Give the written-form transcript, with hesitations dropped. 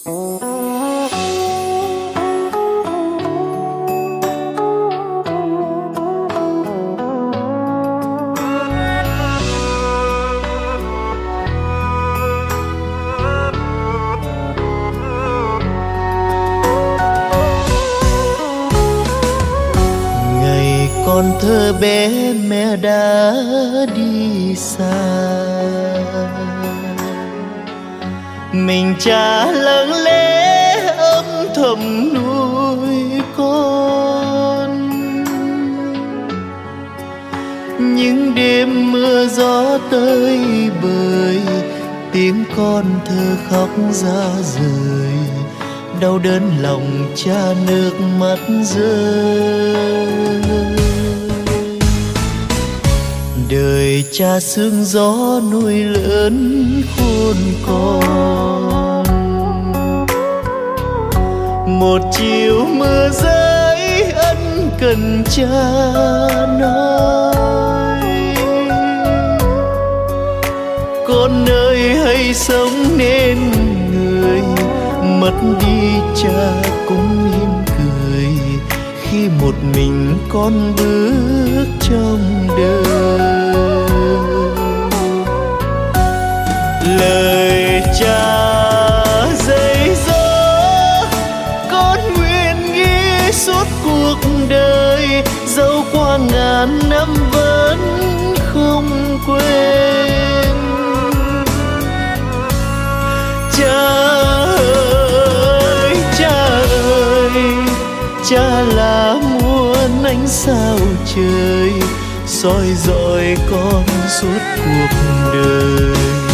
Còn thơ bé mẹ đã đi xa, mình cha lặng lẽ âm thầm nuôi con. Những đêm mưa gió tới bời, tiếng con thơ khóc ra rời, đau đớn lòng cha nước mắt rơi. Đời cha sương gió nuôi lớn khôn con, một chiều mưa rơi ân cần cha nói. Con ơi hãy sống nên người, mất đi cha cũng mỉm cười khi một mình con bước trong đời. Lời cha dạy dỗ con nguyện ghi suốt cuộc đời, dẫu qua ngàn năm vẫn không quên. Cha ơi, cha ơi, cha là muôn ánh sao trời, soi dọi con suốt cuộc đời.